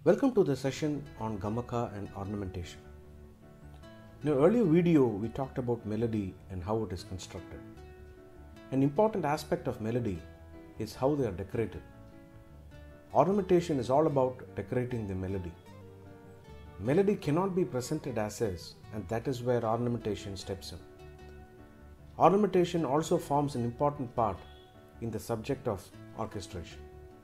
Welcome to the session on Gamaka and ornamentation. In an earlier video, we talked about melody and how it is constructed. An important aspect of melody is how they are decorated. Ornamentation is all about decorating the melody. Melody cannot be presented as is, and that is where ornamentation steps in. Ornamentation also forms an important part in the subject of orchestration.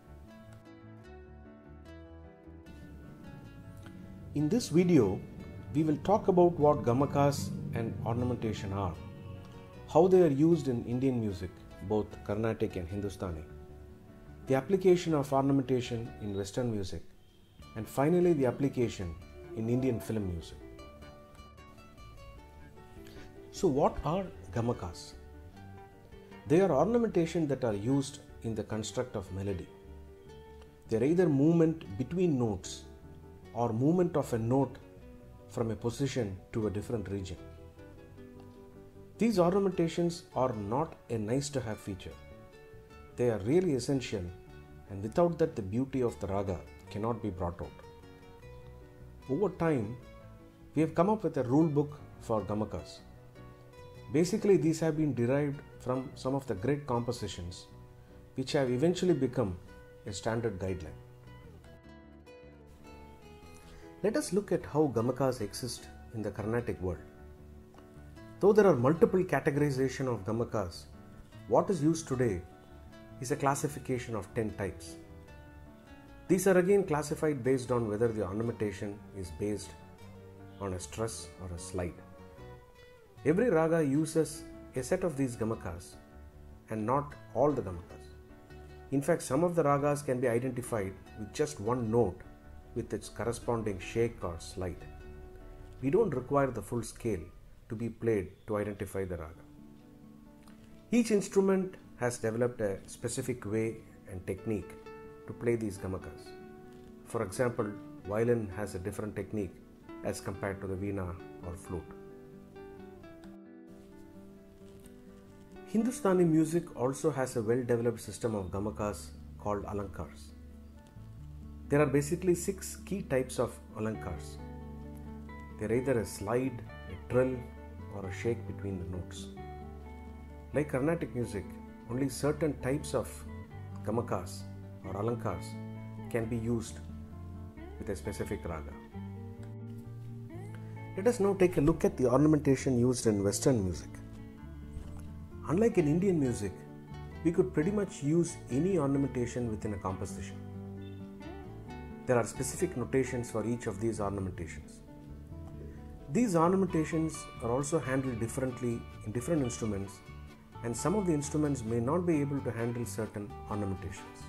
In this video, we will talk about what Gamakas and ornamentation are, how they are used in Indian music, both Carnatic and Hindustani, the application of ornamentation in Western music, and finally the application in Indian film music. So what are Gamakas? They are ornamentation that are used in the construct of melody. They are either movement between notes or movement of a note from a position to a different region. These ornamentations are not a nice to have feature. They are really essential, and without that the beauty of the raga cannot be brought out. Over time, we have come up with a rule book for Gamakas. Basically, these have been derived from some of the great compositions which have eventually become a standard guideline. Let us look at how Gamakas exist in the Carnatic world. Though there are multiple categorization of Gamakas, what is used today is a classification of 10 types. These are again classified based on whether the ornamentation is based on a stress or a slide. Every raga uses a set of these Gamakas and not all the Gamakas. In fact, some of the ragas can be identified with just one note with its corresponding shake or slide. We don't require the full scale to be played to identify the raga. Each instrument has developed a specific way and technique to play these Gamakas. For example, violin has a different technique as compared to the veena or flute. Hindustani music also has a well-developed system of Gamakas called Alankars. There are basically 6 key types of Alankars. They are either a slide, a trill, or a shake between the notes. Like Carnatic music, only certain types of Gamakas or Alankars can be used with a specific raga. Let us now take a look at the ornamentation used in Western music. Unlike in Indian music, we could pretty much use any ornamentation within a composition. There are specific notations for each of these ornamentations. These ornamentations are also handled differently in different instruments, and some of the instruments may not be able to handle certain ornamentations.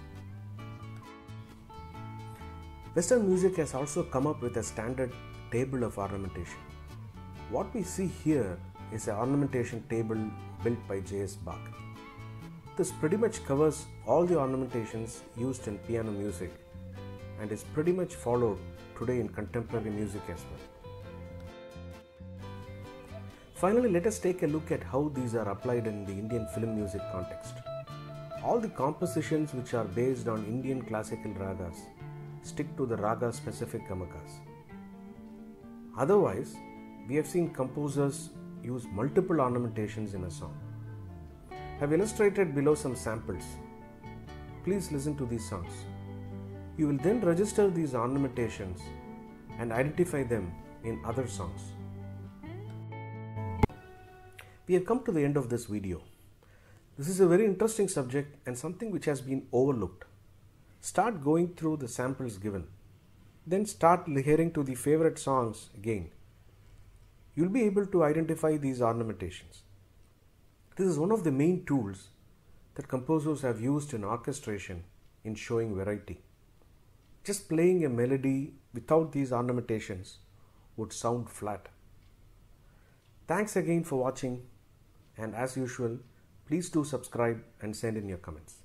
Western music has also come up with a standard table of ornamentation. What we see here is an ornamentation table built by J.S. Bach. This pretty much covers all the ornamentations used in piano music and is pretty much followed today in contemporary music as well. Finally, let us take a look at how these are applied in the Indian film music context. All the compositions which are based on Indian classical ragas stick to the raga specific Gamakas. Otherwise, we have seen composers use multiple ornamentations in a song. I have illustrated below some samples. Please listen to these songs. You will then register these ornamentations and identify them in other songs. We have come to the end of this video. This is a very interesting subject and something which has been overlooked. Start going through the samples given. Then start hearing to the favorite songs again. You will be able to identify these ornamentations. This is one of the main tools that composers have used in orchestration in showing variety. Just playing a melody without these ornamentations would sound flat. Thanks again for watching, and as usual, please do subscribe and send in your comments.